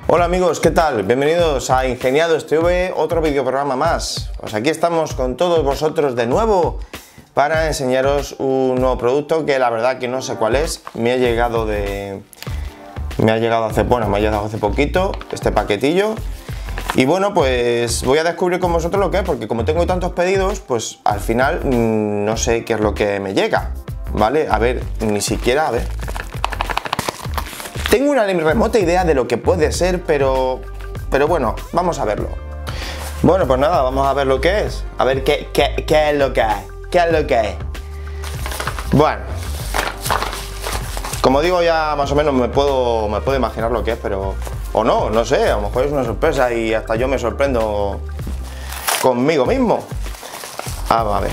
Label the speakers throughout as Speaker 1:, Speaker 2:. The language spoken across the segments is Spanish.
Speaker 1: Hola amigos, ¿qué tal? Bienvenidos a Ingeniados TV, otro videoprograma más. Pues aquí estamos con todos vosotros de nuevo para enseñaros un nuevo producto que la verdad que no sé cuál es. Me ha llegado hace poquito este paquetillo. Y bueno, pues voy a descubrir con vosotros lo que es, porque como tengo tantos pedidos, pues al final no sé qué es lo que me llega, ¿vale? A ver, ni siquiera, a ver. Tengo una remota idea de lo que puede ser, pero bueno, vamos a verlo. Bueno, pues nada, vamos a ver lo que es. A ver qué es lo que es. ¿Qué es lo que es? Bueno, como digo, ya más o menos me puedo imaginar lo que es, pero... O no, no sé, a lo mejor es una sorpresa y hasta yo me sorprendo conmigo mismo. Vamos a ver.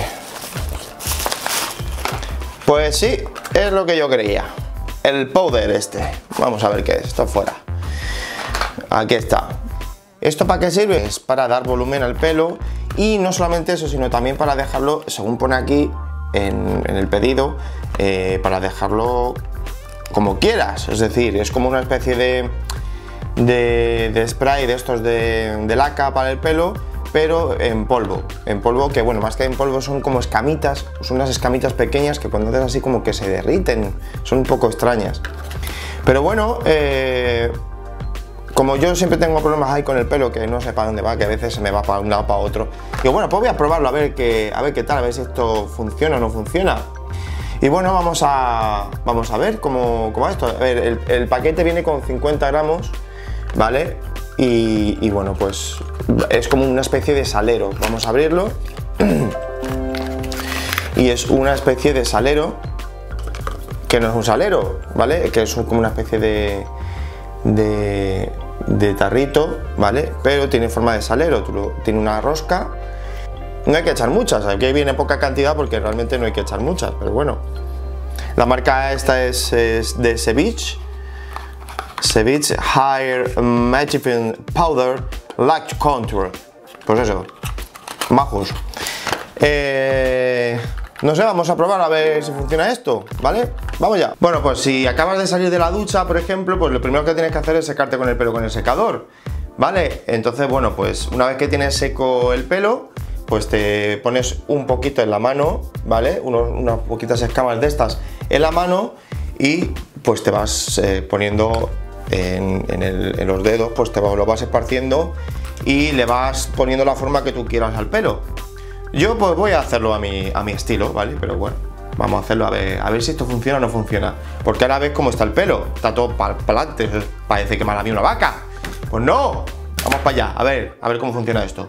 Speaker 1: Pues sí, es lo que yo creía. El powder este. Vamos a ver qué es. Esto fuera. Aquí está. ¿Esto para qué sirve? Es para dar volumen al pelo. Y no solamente eso, sino también para dejarlo, según pone aquí en el pedido, para dejarlo como quieras. Es decir, es como una especie de spray de estos de laca para el pelo, pero en polvo. En polvo que, bueno, más que en polvo son como escamitas, son unas escamitas pequeñas que cuando haces así como que se derriten, son un poco extrañas. Pero bueno, como yo siempre tengo problemas ahí con el pelo, que no sé para dónde va, que a veces se me va para un lado para otro, digo, bueno, pues voy a probarlo a ver qué tal, a ver si esto funciona o no funciona. Y bueno, vamos a ver cómo va esto. A ver, el paquete viene con 50 gramos, ¿vale? Y bueno, pues es como una especie de salero. Vamos a abrirlo. Y es una especie de salero, que no es un salero, ¿vale? Que es como una especie de tarrito, ¿vale? Pero tiene forma de salero, tiene una rosca. No hay que echar muchas, aquí viene poca cantidad porque realmente no hay que echar muchas, pero bueno. La marca esta es de Ceviche Hair Mattifying Powder Lash Contour. Pues eso, majos. No sé, vamos a probar a ver si funciona esto, ¿vale? Vamos ya. Bueno, pues si acabas de salir de la ducha, por ejemplo, pues lo primero que tienes que hacer es secarte con el pelo con el secador, ¿vale? Entonces, bueno, pues una vez que tienes seco el pelo, pues te pones un poquito en la mano, ¿vale? Unas poquitas escamas de estas en la mano y pues te vas poniendo en los dedos, pues lo vas esparciendo y le vas poniendo la forma que tú quieras al pelo. Yo pues voy a hacerlo a mi estilo, ¿vale? Pero bueno, vamos a hacerlo a ver si esto funciona o no funciona. Porque ahora ves cómo está el pelo, está todo para adelante, parece que me ha lamido una vaca. Pues no, vamos para allá, a ver cómo funciona esto.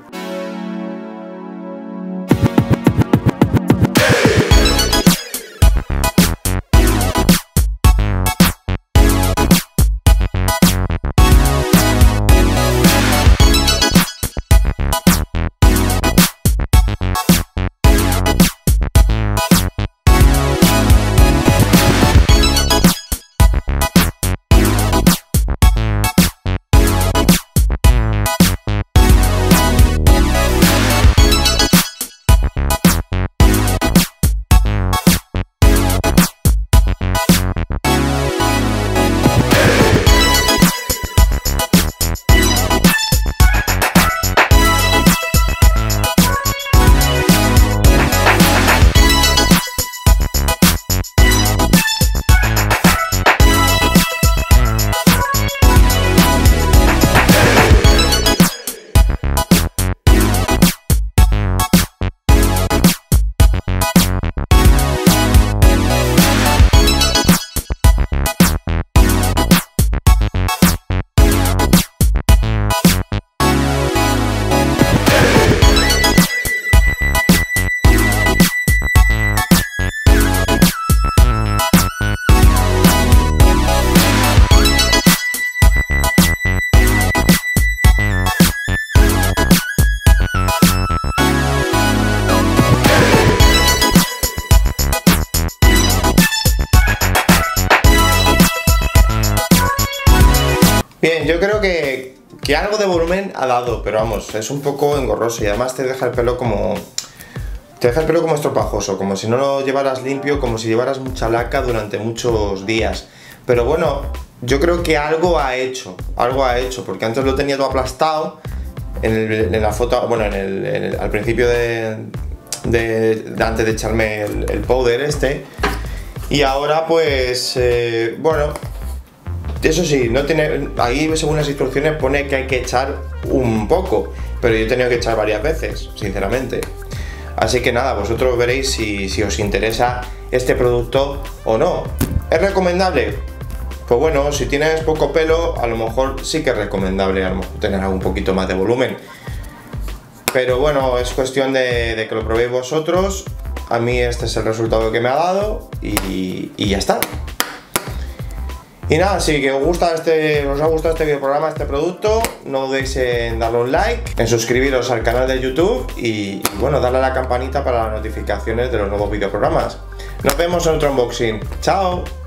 Speaker 1: Bien, yo creo que algo de volumen ha dado, pero vamos, es un poco engorroso y además te deja el pelo como estropajoso, como si no lo llevaras limpio, como si llevaras mucha laca durante muchos días. Pero bueno, yo creo que algo ha hecho, porque antes lo tenía todo aplastado en la foto, bueno, al principio antes de echarme el powder este, y ahora pues, bueno, eso sí, no tiene, ahí según las instrucciones pone que hay que echar un poco, pero yo he tenido que echar varias veces, sinceramente. Así que nada, vosotros veréis si os interesa este producto o no. ¿Es recomendable? Pues bueno, si tienes poco pelo, a lo mejor sí que es recomendable a lo mejor tener un poquito más de volumen. Pero bueno, es cuestión de que lo probéis vosotros. A mí este es el resultado que me ha dado y ya está. Y nada, si que os ha gustado este videoprograma, este producto, no dudéis en darle un like, en suscribiros al canal de YouTube y bueno, darle a la campanita para las notificaciones de los nuevos videoprogramas. Nos vemos en otro unboxing. ¡Chao!